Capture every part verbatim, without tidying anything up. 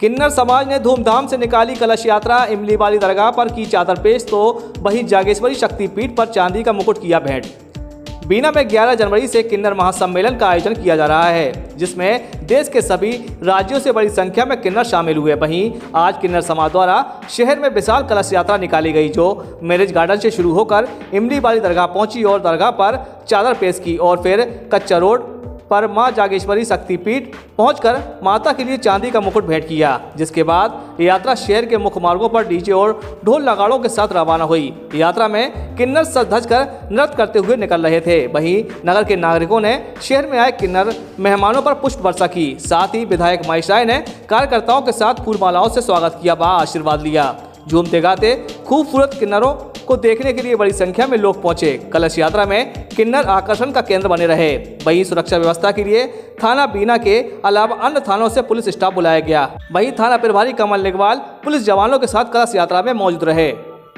किन्नर समाज ने धूमधाम से निकाली कलश यात्रा। इमली वाली दरगाह पर की चादर पेश तो वहीं जागेश्वरी शक्तिपीठ पर चांदी का मुकुट किया भेंट। बीना में ग्यारह जनवरी से किन्नर महासम्मेलन का आयोजन किया जा रहा है, जिसमें देश के सभी राज्यों से बड़ी संख्या में किन्नर शामिल हुए। वहीं आज किन्नर समाज द्वारा शहर में विशाल कलश यात्रा निकाली गई, जो मैरिज गार्डन से शुरू होकर इमली वाली दरगाह पहुंची और दरगाह पर चादर पेश की और फिर कच्चा रोड पर मां जागेश्वरी शक्तिपीठ पहुंचकर माता के लिए चांदी का मुकुट भेंट किया। जिसके बाद यात्रा शहर के मुख्य मार्गों पर डीजे और ढोल नगाड़ों के साथ रवाना हुई। यात्रा में किन्नर सज धज कर नृत्य करते हुए निकल रहे थे। वहीं नगर के नागरिकों ने शहर में आए किन्नर मेहमानों पर पुष्प वर्षा की। साथ ही विधायक महेश राय ने कार्यकर्ताओं के साथ फूल मालाओं से स्वागत किया व आशीर्वाद लिया। झूमते गाते खूबसूरत किन्नरों को देखने के लिए बड़ी संख्या में लोग पहुंचे। कलश यात्रा में किन्नर आकर्षण का केंद्र बने रहे। वहीं सुरक्षा व्यवस्था के लिए थाना बीना के अलावा अन्य थानों से पुलिस स्टाफ बुलाया गया। वहीं थाना प्रभारी कमल निगवाल पुलिस जवानों के साथ कलश यात्रा में मौजूद रहे।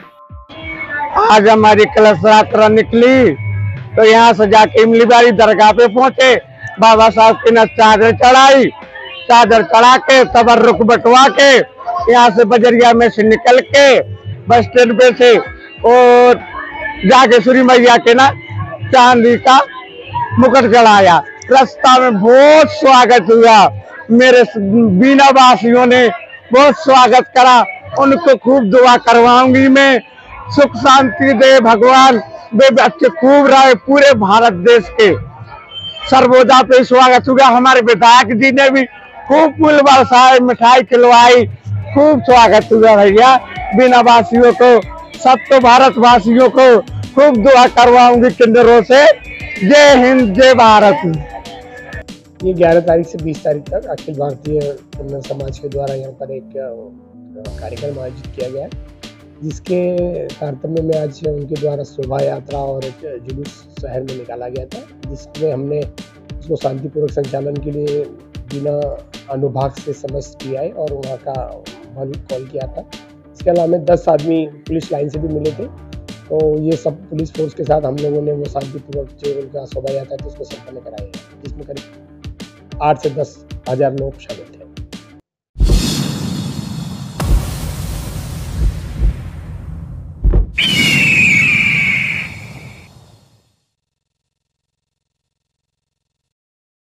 आज हमारी कलश यात्रा निकली तो यहाँ से जाके इमली वाली दरगाह पे पहुंचे। बाबा साहब की न चादर चढ़ाई, चादर चढ़ा के तबर्रुक बटवा के यहाँ से बजरिया में से निकल के बस स्टैंड पे से और जागेश्वरी मैया के ना चांदी का मुकुट चढ़ाया। रास्ता में बहुत स्वागत हुआ, मेरे बीना वासियों ने बहुत स्वागत करा। उनको खूब दुआ करवाऊंगी मैं, सुख शांति दे भगवान, वे बच्चे खूब रहे पूरे भारत देश के। सर्वोदय पे स्वागत हुआ। हमारे विधायक जी ने भी खूब फूल बरसाए, मिठाई खिलवाई, खूब स्वागत हुआ। भैया बीना वासियों को, सब तो भारत वासियों को खूब दुआ करवाऊंगी किन्नरों से। जय हिंद, जय भारत। ये ग्यारह तारीख से बीस तारीख तक अखिल भारतीय किन्नर समाज के द्वारा यहाँ पर एक कार्यक्रम आयोजित किया गया है, जिसके तारतम्य में आज उनके द्वारा शोभा यात्रा और एक जुलूस शहर में निकाला गया था, जिसमें हमने उसको शांतिपूर्वक संचालन के लिए बिना अनुभाग से समस्त किया है और वहाँ का कॉल किया था। इसके अलावा हमें दस आदमी पुलिस लाइन से भी मिले थे, तो ये सब पुलिस फोर्स के साथ हम लोगों ने वो शांतिपूर्वक जो उनका शोभा यात्रा थी उसको संपन्न कराया, जिसमें करीब आठ से दस हजार लोग शामिल।